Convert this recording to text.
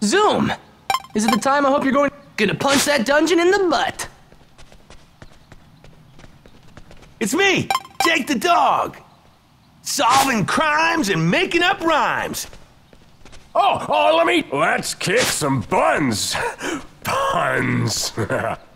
Zoom! Is it the time I hope you're gonna punch that dungeon in the butt? It's me, Jake the dog. Solving crimes and making up rhymes. Let's kick some buns. Buns.